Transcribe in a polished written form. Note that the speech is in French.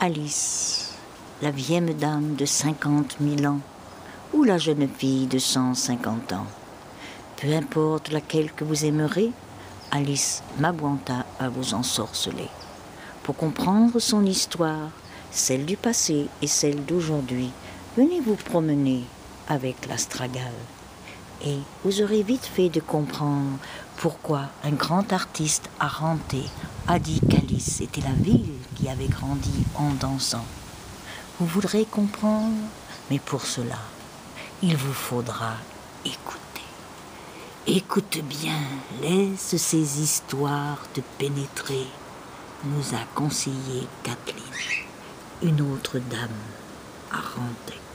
Alice, la vieille dame de 50 000 ans, ou la jeune fille de 150 ans. Peu importe laquelle que vous aimerez, Alice Mabwanta va vous ensorceler. Pour comprendre son histoire, celle du passé et celle d'aujourd'hui, venez vous promener avec l'astragale. Et vous aurez vite fait de comprendre pourquoi un grand artiste arhanté a dit qu'Alice était la ville qui avait grandi en dansant. Vous voudrez comprendre, mais pour cela, il vous faudra écouter. Écoute bien, laisse ces histoires te pénétrer, nous a conseillé Kathleen, une autre dame arhantée.